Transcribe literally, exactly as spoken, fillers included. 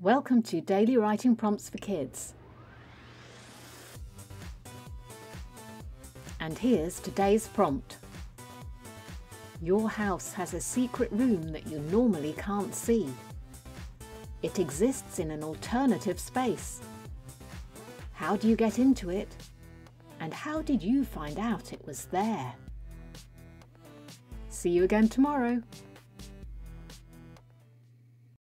Welcome to Daily Writing Prompts for Kids. And here's today's prompt. Your house has a secret room that you normally can't see. It exists in an alternative space. How do you get into it? And how did you find out it was there? See you again tomorrow.